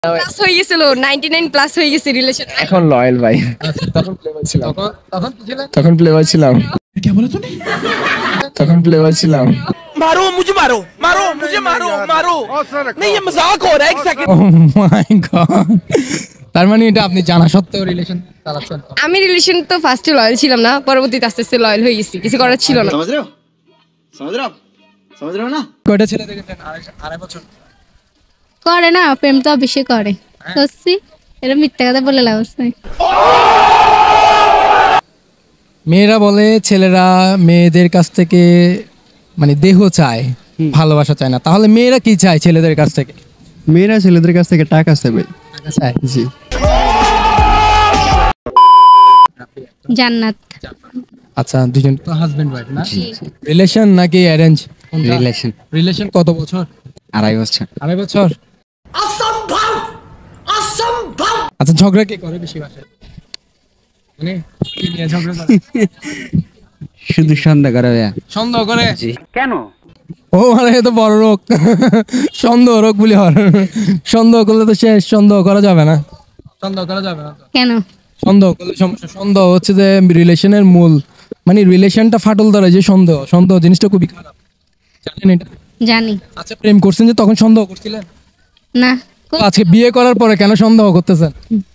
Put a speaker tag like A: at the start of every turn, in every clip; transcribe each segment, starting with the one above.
A: Plus হয়ে গেছিল 99 plus হয়ে গেছে রিলেশন
B: এখন লয়াল ভাই তখন প্লেবয় ছিলাম তখন প্লেবয় ছিলাম क्या बोला तूने তখন প্লেবয় ছিলাম
C: मारो मुझे मारो मारो मुझे मारो मारो नहीं ये मजाक हो रहा है एक सेकंड
B: ও মাই গড তার মানে এটা আপনি জানা সত্ত্বেও রিলেশন চালাচ্ছেন
A: আমি রিলেশন তো ফার্স্টে লয়াল ছিলাম না পরবর্তীতে আস্তে আস্তে লয়াল হয়ে গেছি কিছু করার ছিল না
C: समझ रहे हो ना
B: কয়টা ছেলে দেখেছেন আড়াই বছর
D: করে না প্রেম তো বেশি করে সত্যি এটা মিথ্যা কথা বলে লাভ নাই
B: মেয়েরা বলে ছেলেরা মেয়েদের কাছ থেকে মানে দেহ চায় ভালোবাসা চায় না তাহলে মেয়েরা কি চায় ছেলেদের কাছ থেকে
E: মেয়েরা ছেলেদের কাছ থেকে টাকা চাইবে
B: চায়
E: জি
D: জান্নাত
B: আচ্ছা দুজন তো হাজবেন্ড ওয়াইফ না রিলেশন নাকি অ্যারেঞ্জ রিলেশন কত বছর
E: আড়াই বছর
B: আড়াই বছর অসম্ভব অসম্ভব আচ্ছা ঝগড়া কে করে বেশি বাসায় মানে কি নিয়ে ঝগড়া করে
E: শুধু সন্ধ্যা করে
B: সন্দেহ করে
C: কেন
B: ও মানে এ তো বড় রোগ সন্দেহ রোগ বলি হয় সন্দেহ করলে তো শেষ সন্দেহ করা যাবে না সন্দেহ করা যাবে না
D: কেন
B: সন্দেহ করলে সমস্যা সন্দেহ হচ্ছে যে রিলেশনের মূল মানে রিলেশনটা ফাটল ধরে যে সন্দেহ সন্দেহ জিনিসটা খুবই খারাপ জানেন এটা
D: জানি
B: আচ্ছা প্রেম করছেন যে তখন সন্দেহ করছিলেন
D: না
B: আজকে বিয়ে করার পরে কেন সন্দেহ করতেছেন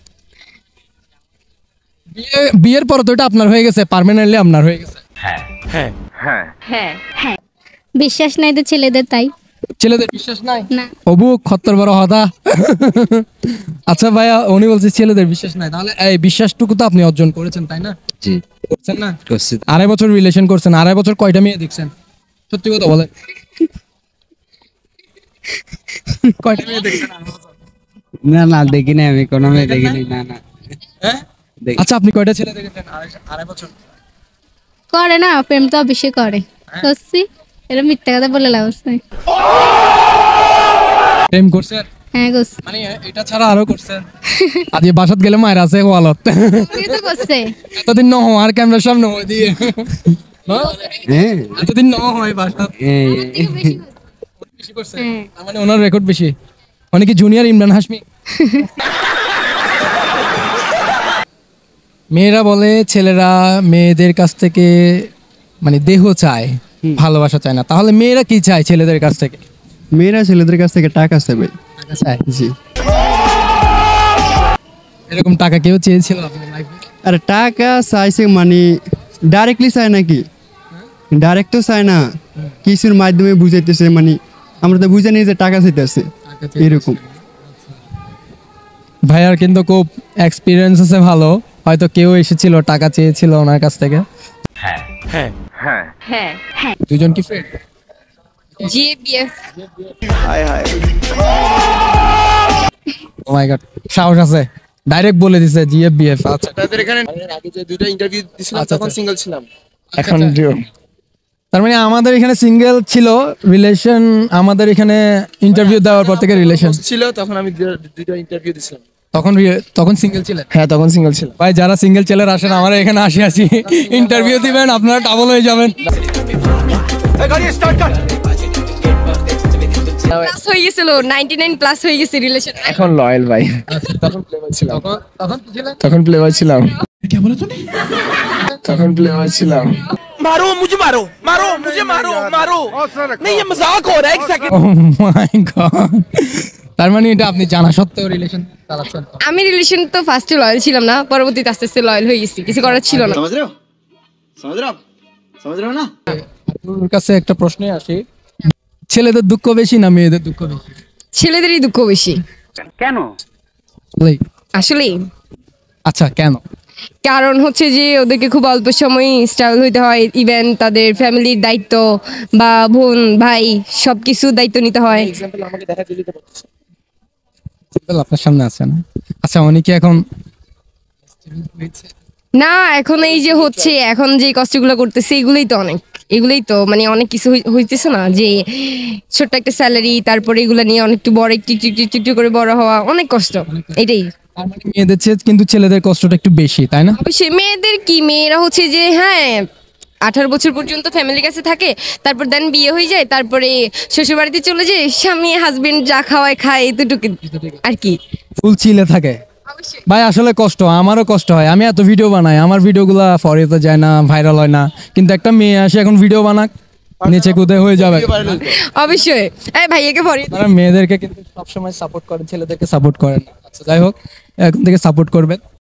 B: বিয়ের পরে তো এটা আপনার হয়ে গেছে পার্মানেন্টলি আপনার হয়ে গেছে
D: বিশ্বাস নাই তো ছেলেদের তাই
B: ছেলেদের বিশ্বাস নাই
D: না
B: অবু খত্তর বড় হতা আচ্ছা ভাইয়া উনি বলছে ছেলেদের বিশ্বাস নাই তাহলে এই বিশ্বাসটুকু তো আপনি অর্জন করেছেন তাই না
E: জি
B: করছেন না আড়াই বছর রিলেশন করছেন আড়াই বছর কয়টা মেয়ে দেখছেন সত্যি কথা বলেন কয়টা মেয়ে দেখছেন
E: না না দেখিনি আমি কোনো মেয়ে দেখিনি না না
B: হ্যাঁ আচ্ছা আপনি কয়টা ছেলে দেখেছেন আড়াই বছর
D: করে না প্রেম তো বেশি করে সত্যি এটা মিথ্যা কথা বলে লাভ নাই
B: প্রেম করছেন
D: হ্যাঁ গোস
B: মানে এটা ছাড়া আরো করছেন আজ বাসাত গেলে মায়ের আছে ওয়ালত
D: কি তো করছে
B: এতদিন ন আর ক্যামেরার সামনে হয়ে দিয়ে
E: হ্যাঁ
B: এতদিন ন হয় বাসাত বেশি করছে তার মানে ওনার রেকর্ড বেশি অনেকে জুনিয়র ইমরান হাশমি মেয়েরা বলে ছেলেরা মেয়েদের কাছ থেকে মানে দেহ চায় ভালোবাসা চায় না তাহলে মেয়েরা কি চায় ছেলেদের কাছ থেকে
E: মেয়েরা ছেলেদের কাছ থেকে টাকা চাইবে
B: চায়
E: জি
B: এরকম টাকা কেউ চেয়েছিল আপনার লাইফে
E: আরে টাকা চাইছে মানে ডাইরেক্টলি চায় নাকি ডাইরেক্ট তো চায় না কিছুর মাধ্যমে বুঝাইতেছে মানে আমরা তো বুঝে নিই যে টাকা চাইতেছে এরকম
B: ভাইয়ার কিন্তু খুব এক্সপিরিয়েন্স আছে ভালো হয়তো কেউ এসেছিল টাকা চেয়েছিল ওনার কাছ থেকে দুজন কি ফ্রেন্ড
A: জিএবিএফ
B: ও মাই গড সাহস আছে ডাইরেক্ট বলে দিছে জিএফবিএফ আচ্ছা
C: তাদের এখানে আগে যে দুটো ইন্টারভিউ দিছিলাম তখন সিঙ্গেল ছিলাম
B: এখন তার মানে আমাদের এখানে সিঙ্গেল ছিল রিলেশন আমাদের এখানে ইন্টারভিউ দেওয়ার পর থেকে রিলেশন
C: ছিল তখন আমি দুটো ইন্টারভিউ দিছিলাম
B: তখন সিঙ্গেল ছিলেন
C: হ্যাঁ তখন সিঙ্গেল ছিল
B: ভাই যারা সিঙ্গেল ছেলেরা আসেন আমরা এখানে আসি ইন্টারভিউ দিবেন আপনারা ডাবল হয়ে যাবেন
A: প্লাস হয়ে গেছিল 99 প্লাস হয়ে গেছে রিলেশন
B: এখন লয়াল ভাই
C: তখন প্লেবয় ছিলাম
B: তখন প্লেবয় ছিলাম क्या बोला तूने তখন প্লেবয় ছিলাম
C: मारो मुझे मारो मारो मुझे मारो मारो नहीं ये मजाक हो रहा है एक सेकंड
B: ও মাই গড তার মানে এটা আপনি জানা সত্ত্বেও রিলেশন চালাচ্ছেন
A: আমি রিলেশন তো ফার্স্টে লয়াল ছিলাম না পরবর্তীতে আস্তে আস্তে লয়াল হয়ে গেছি কিছু করার ছিল না
C: समझ रहे हो ना
B: আপনার কাছে একটা প্রশ্নে আসি ছেলেদের দুঃখ বেশি না মেয়েদের দুঃখ বেশি
A: ছেলেদেরই দুঃখ বেশি
C: কেন
B: আসলেই?
A: আসলে
B: আচ্ছা কেন
A: কারণ হচ্ছে যে ওদেরকে খুব অল্প সময় স্টেবল হইতে হয় ইভেন তাদের ফ্যামিলির দায়িত্ব বা বোন ভাই সবকিছু দায়িত্ব নিতে হয়
C: एग्जांपल আমাকে দেখা দিলে তো বলতেছে
B: Simple আপনার সামনে আছে না আচ্ছা অনেকে এখন
A: না এখন এই যে হচ্ছে এখন যে কষ্টগুলো করতেছে এগুলোই তো মানে অনেক কিছু হইতেছে না যে ছোট্ট একটা স্যালারি তারপরে এগুলো নিয়ে অনেকটু বড় একটু করে বড় হওয়া অনেক কষ্ট এটাই
B: তার মানে মেয়েদের চেয়ে কিন্তু ছেলেদের কষ্টটা একটু বেশি তাই না
A: অবশ্যই মেয়েরা হচ্ছে যে হ্যাঁ 18 বছর পর্যন্ত ফ্যামিলির কাছে থাকে, তারপর দেন বিয়ে হয়ে যায়, তারপরে শ্বশুর বাড়িতে চলে যায়, স্বামী হাজবেন্ড যা খাওয়ায় খায়, এতটুকু আর কি।
B: ফুল চিলে থাকে। ভাই আসলে কষ্ট, আমারও কষ্ট হয়। আমি এত ভিডিও বানাই, আমার ভিডিওগুলা ফরেতে যায় না, ভাইরাল হয় না, কিন্তু একটা মেয়ে আসে এখন ভিডিও বানাক, নিচে কুদে হয়ে যাবে।
A: অবশ্যই এই ভাইয়াকে পরে
B: তারা মেয়েদেরকে কিন্তু সবসময় সাপোর্ট করে, ছেলেদেরকে সাপোর্ট করে না। আচ্ছা যাই হোক, এখন থেকে সাপোর্ট করবেন।